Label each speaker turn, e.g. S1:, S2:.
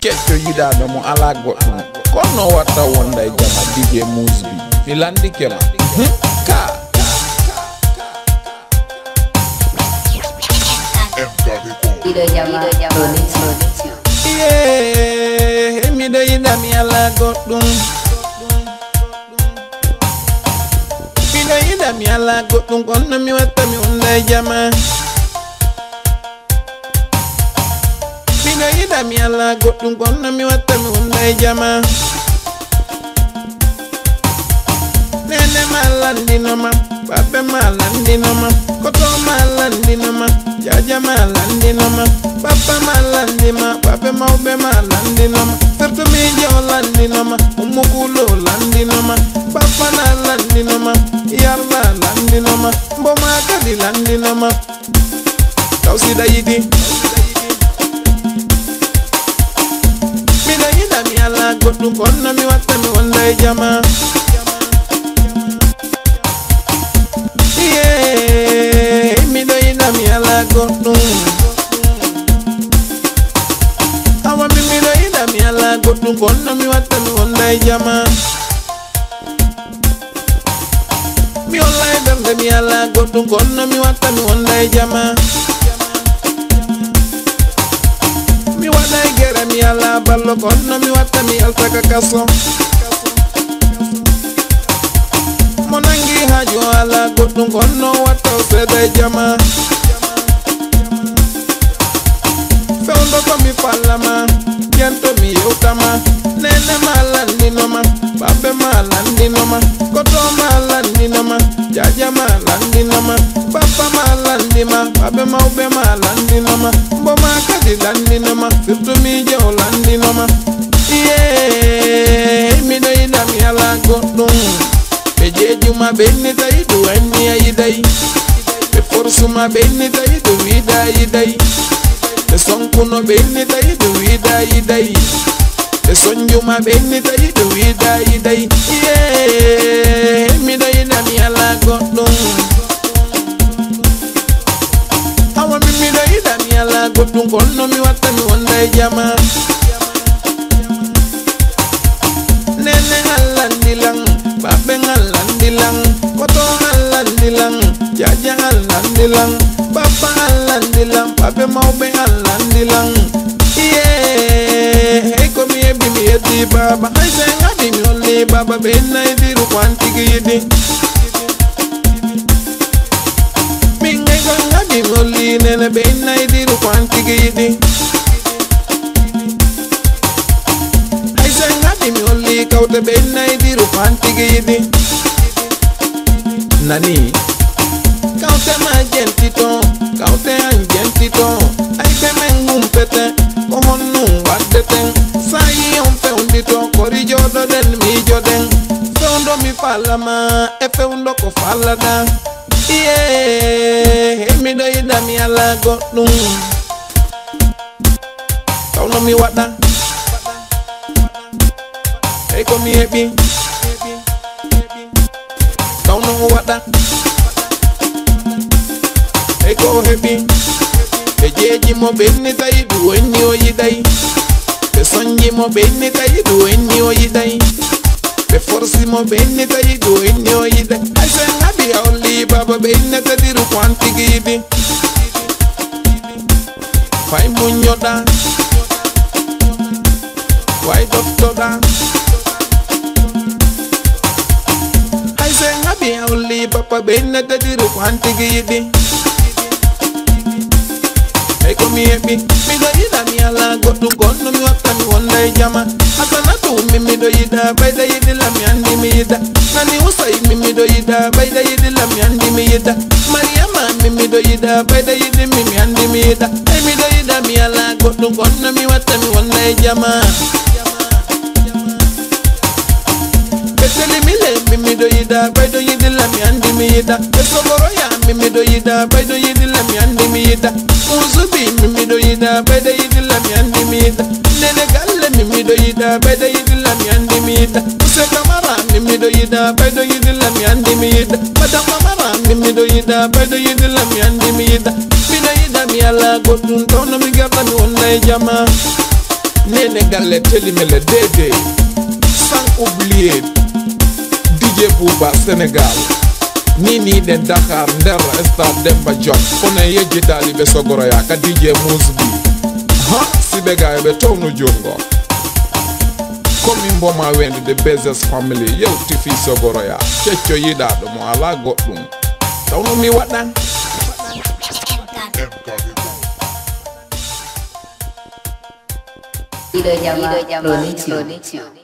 S1: Keto yida no mo ala gotu. Kono wata wonda jama DJ Mosby. Filandi kema. Ka.
S2: Video llama Production.
S1: Yeah, mi do yida mi ala gotu. Mi do yida mi ala gotu. Kono mi wata mi wonda jama. Ida mi ala gotu kono mi wata mi wonda jama. Nene malandi noma, pape malandi noma, koto malandi noma, jaja malandi noma, papa malandi ma, pape maube malandi noma, sertu mi jolandi noma, umukulo landi noma, papa nalandi noma, yarla landi noma, mboma kadi landi noma. Kausida yidi. Mi ala gotu kono mi wata mi wonda jama. Yeah, mi do ida mi ala gotu. Awa mi do ida mi ala gotu kono mi wata mi wonda jama. Mi olai berde mi ala gotu kono mi wata mi wonda jama. Mi wadai gere mi ala ballo kono mi wata mi altaka kaso. Monangi hajo ala gotu kono wata usede jama. Feundo ko mi falama, yento mi yutama. Nene malandi noma, babe malandi noma, koto malandi noma, jaja malandi noma, papa malandi ma, babe maube malandi noma, mboma kadi landi noma, sirtu mi jolandi noma. Yeah, mi do ida mi ala gotu. Bejeju ma beni taidu eni ayidai. Be forsu ma beni taidu vida ayidai. Be sonkuno beni taidu vida ayidai. Be sonju ma beni taidu vida ayidai. Yeah, mi do ida mi ala gotu. Awa mi do ida mi ala gotu kono mi wata mi wonda jama. Nene halandilang, babe halandilang, koto halandilang, jaja halandilang, papa halandilang, babe maube halandilang. Yeah, hey komi ebi mi edi baba, I say ngadi mi only baba bena edi rukwanti gidi. Mingai ko ngadi mi only nene bena edi rukwanti gidi. Mi only kaute bena idi rupanti gidi. Nani kaute magentito, kaute angentito. Ai be mengum pete, kohonu wadeten. Sai on fe undito, kori jodo den mi joden. Feundo mi falama, e feundo ko falada. Yeah, mi do ida mi ala gotu. Kauno mi wada. Hey komi hebi, kauno wada. Hey ko hebi, bejeji mo beni taidu eni oyidai. Be sonji mo beni taidu eni oyidai. Be forsi mo beni taidu eni oyidai. I say ngabi only baba beni tadiru kwanti gidi. Fai munyoda, fai doctora. Ngabi only papa bena tadiru kwanti gidi. Hey komi hebi, mi do ida mi ala gotu kono mi wata mi wonda jama. Asana tu mi do ida, baida yidi la mi andi mi ida. Nani usai mi do ida, baida yidi la mi andi mi ida. Mariama mi do ida, baida yidi mi andi mi ida. Hey mi do ida mi ala gotu kono mi wata mi wonda jama. Beteli mi do ida, baido yidi la mi andi mi ida. Esogoro ya mi do ida, baido yidi la mi andi mi ida. Uzubi mi do ida, baido yidi la mi andi mi ida. Nene galle mi do ida, baido yidi la mi andi mi ida. Use kamara mi do ida, baido yidi la mi andi mi ida. Madam kamara mi do ida, baido yidi la mi andi mi ida. Mi do ida mi ala gotu, tono mi gata mi wonda jama. Néné Galle Télimele Dédé, sans oublier DJ Bouba Sénégal, Nini den Dakar Nder Stade Demba Diop, Fone Yeji Talibe Sogoroya ka DJ Mousbi. Ha Sibega ebe tonu jongo. Komi mboma wendi the Bezos family yow tifi Sogoroya. Checho yida do mo ala goddum. Tawno mi wadan.
S2: Video Jama Production.